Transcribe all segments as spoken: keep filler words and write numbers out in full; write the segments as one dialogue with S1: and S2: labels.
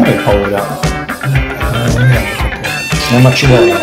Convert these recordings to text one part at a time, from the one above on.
S1: Che paura. Non ma ci vuole.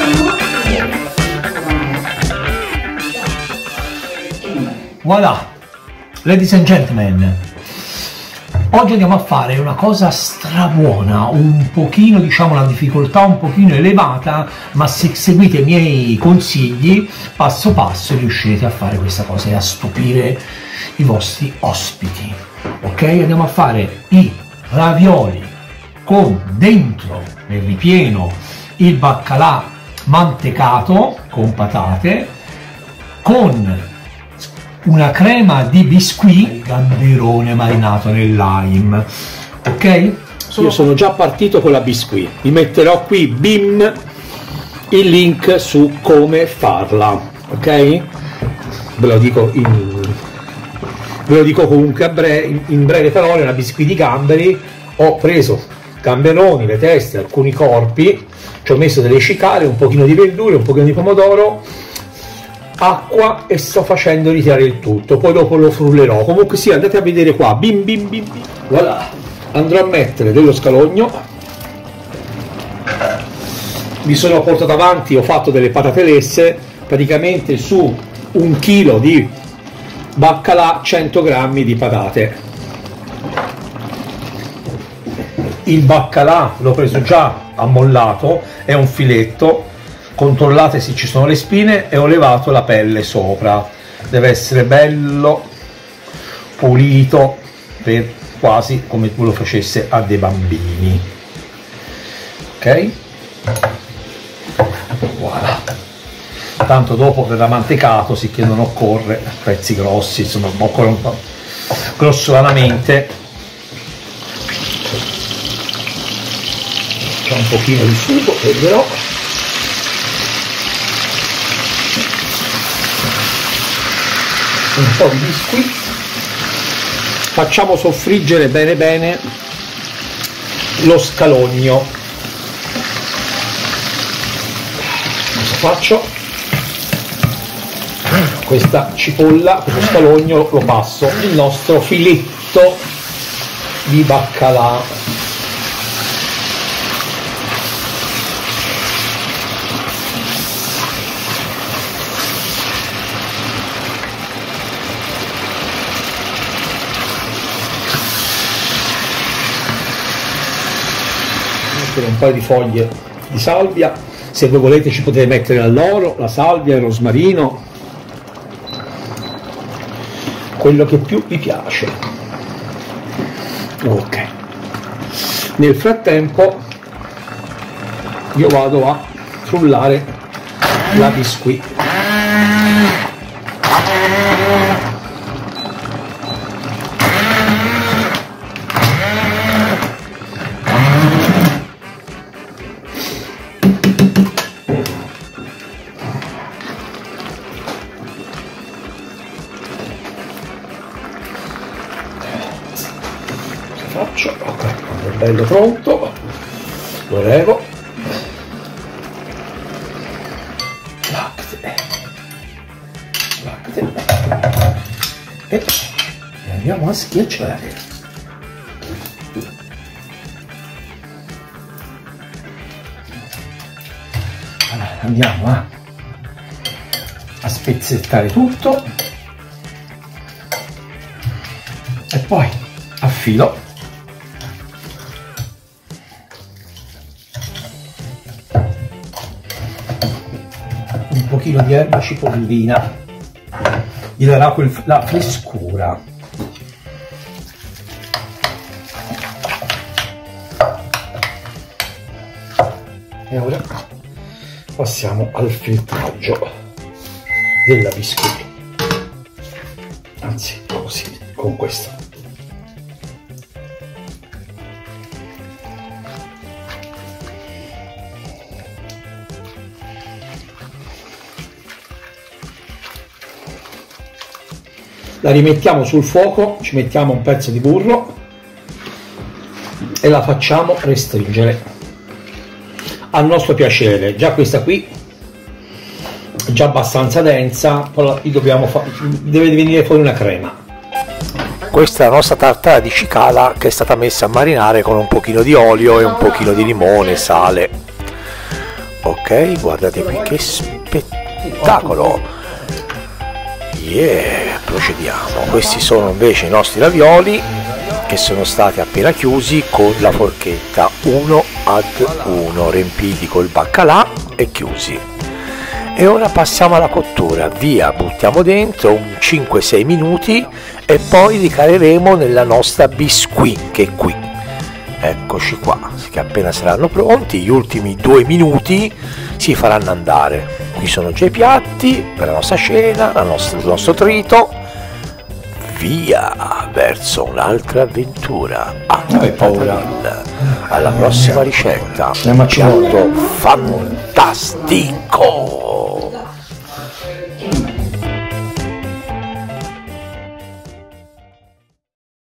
S1: Voilà, ladies and gentlemen, oggi andiamo a fare una cosa strabuona, un pochino, diciamo, la difficoltà un pochino elevata, ma se seguite i miei consigli passo passo riuscirete a fare questa cosa e a stupire i vostri ospiti. Ok, andiamo a fare i ravioli con dentro nel ripieno il baccalà mantecato con patate, con una crema di biscuit, gamberone marinato nel lime. Ok? Io sono già partito con la biscuit, vi metterò qui bim il link su come farla, ok? Ve lo dico in, ve lo dico comunque a bre in, in breve parole. Una biscuit di gamberi, ho preso gamberoni, le teste, alcuni corpi, ci ho messo delle cicale, un pochino di verdure, un pochino di pomodoro, acqua e sto facendo ritirare il tutto, poi dopo lo frullerò. Comunque sì, andate a vedere qua, bim bim bim bim. Voilà, andrò a mettere dello scalogno, mi sono portato avanti, ho fatto delle patate lesse, praticamente su un chilo di baccalà cento grammi di patate. Il baccalà l'ho preso già ammollato, è un filetto, controllate se ci sono le spine, e ho levato la pelle sopra, deve essere bello pulito, per quasi come tu lo facesse a dei bambini. Ok, voilà, tanto dopo verrà mantecato, sicché non occorre pezzi grossi, insomma occorre un po' grossolanamente. C'è un pochino di sugo, vedrò. Un po' di biscuit, facciamo soffriggere bene bene lo scalogno. Cosa faccio? Questa cipolla, questo scalogno lo passo nel nostro filetto di baccalà. Un paio di foglie di salvia, se voi volete ci potete mettere l'alloro, la salvia, il rosmarino, quello che più vi piace. Ok, nel frattempo io vado a frullare la biscuit. Faccio, ok, quando è bello pronto lo levo, latte, latte e andiamo a schiacciare. Allora, andiamo a, a spezzettare tutto e poi affilo. Un pochino di erba cipollina, gli darà quel, la frescura. E ora passiamo al filtraggio della biscuit, anzi così, con questo. La rimettiamo sul fuoco, ci mettiamo un pezzo di burro e la facciamo restringere al nostro piacere. Già questa qui è già abbastanza densa, poi dobbiamo deve venire fuori una crema. Questa è la nostra tartara di cicala che è stata messa a marinare con un pochino di olio e un pochino di limone e sale. Ok, guardate qui che spettacolo. Yeah, procediamo. Questi sono invece i nostri ravioli che sono stati appena chiusi con la forchetta uno ad uno, riempiti col baccalà e chiusi. E ora passiamo alla cottura, via, buttiamo dentro un cinque sei minuti e poi li caleremo nella nostra biscuit che è qui. Eccoci qua, che appena saranno pronti, gli ultimi due minuti si faranno andare. Qui sono già i piatti per la nostra cena, la nostra, il nostro trito. Via verso un'altra avventura. Ah, ora alla prossima ricetta. Un piatto fantastico.